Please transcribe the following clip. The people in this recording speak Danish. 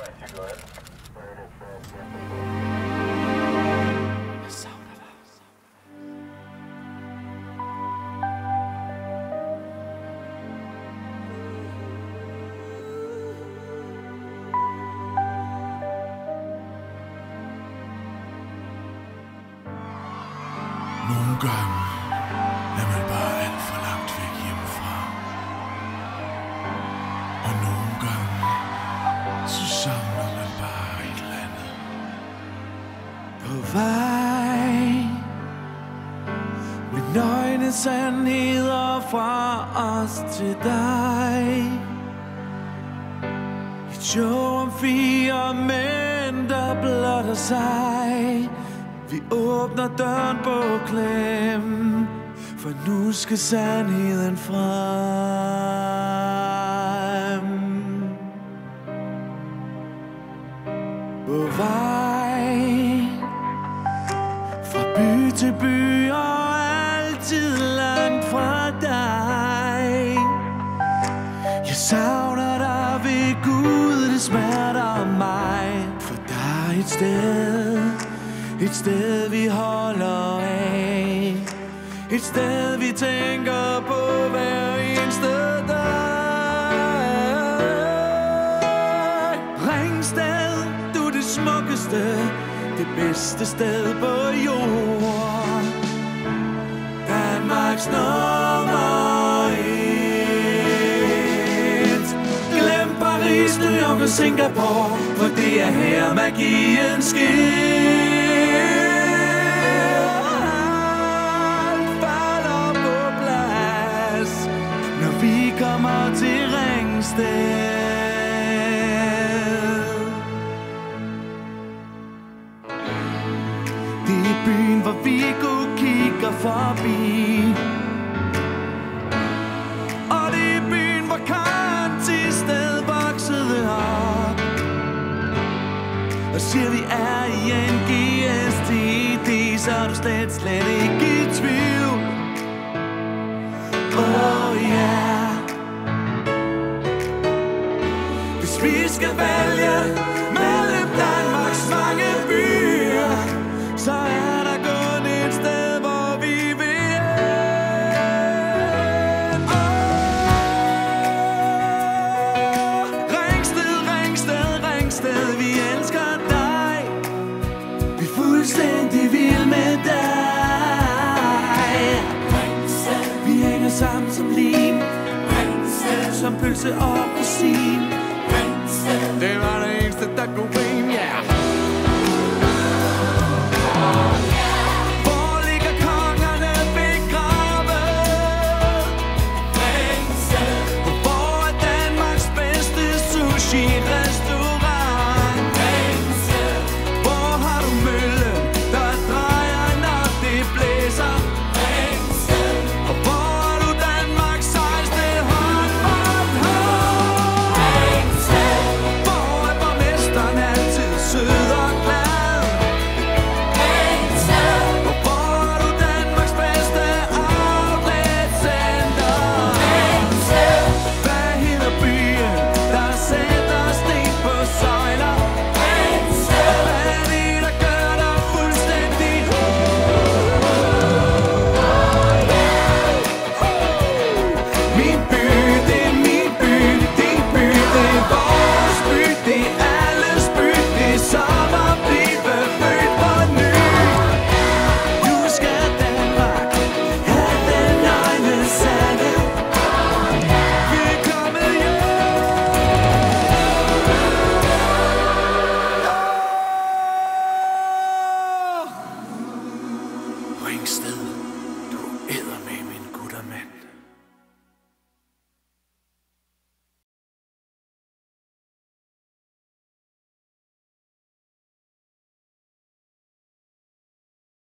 Nogle gange er man bare alt for langt væk hjemmefra. Og nogle gange, så savner man bare et eller andet. På vej med nøgne sandheder fra os til dig. Et show om 4 mænd, der blotter sig. Vi åbner døren på klem, for nu skal sandheden frem. På vej fra by til by og altid langt fra dig. Jeg savner dig ved Gud, det smerter mig. For der er et sted vi holder af. Et sted vi tænker på hver eneste dag. Ringsted, du er det smukkeste, det bedste sted på jorden. Danmarks nummer 1. Glem Paris, New York og Singapore, for det er her magien sker. Vi kommer til Ringsted. Det er byen, hvor Viggo kigger forbi. Og det er byen, hvor Karen Thisted voksede op. Og siger vi er i en GSTD, så er du slet ikke i tvivl. Oh yeah. Hvis vi skal vælge mellem Danmarks mange byer, så er der kun et sted, hvor vi vil hen. Ringsted, Ringsted, Ringsted, vi elsker dig. Vi er fuldstændig vilde med dig. Vi hænger sammen som lim, som pølse og rosin. Det var det eneste, der kunne